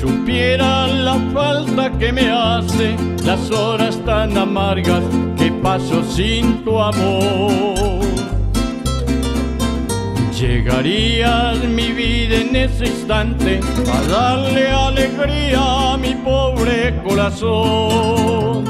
supiera la falta que me hace, las horas tan amargas que paso sin tu amor. Llegarías mi vida en ese instante a darle alegría a mi pobre corazón.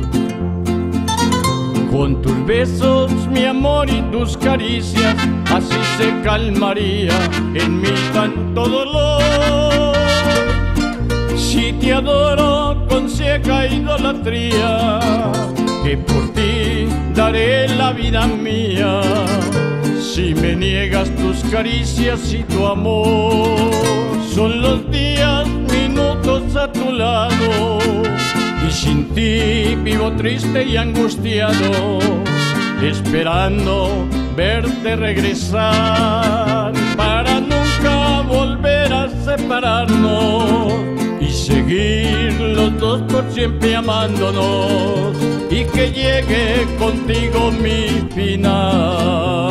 Con tus besos, mi amor, y tus caricias, así se calmaría en mí tanto dolor. Si te adoro con ciega idolatría, que por ti daré la vida mía. Si me niegas tus caricias y tu amor, son los días, minutos a tu lado, y sin ti vivo triste y angustiado, esperando verte regresar, para nunca volver a separarnos y seguir los dos por siempre amándonos, y que llegue contigo mi final.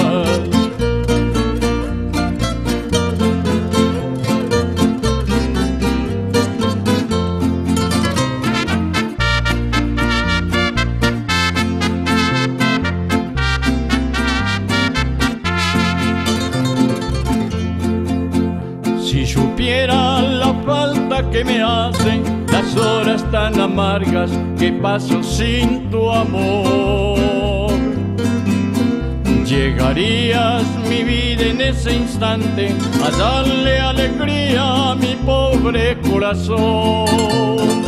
Si supiera la falta que me hacen, las horas tan amargas que paso sin tu amor. Llegarías mi vida en ese instante a darle alegría a mi pobre corazón.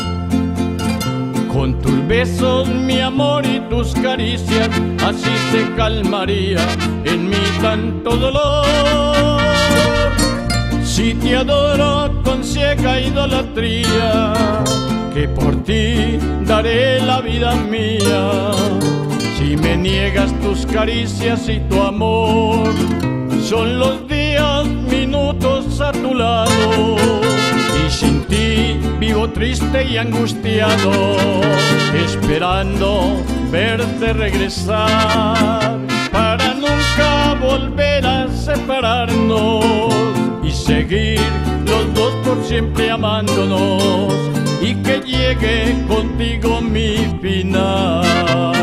Con tus besos, mi amor, y tus caricias, así se calmaría en mí tanto dolor. Si te adoro con ciega idolatría, que por ti daré la vida mía. Si me niegas tus caricias y tu amor, son los días, minutos a tu lado, y sin ti vivo triste y angustiado, esperando verte regresar, para nunca volver a separarnos y seguir los dos por siempre amándonos, y que llegue contigo mi final.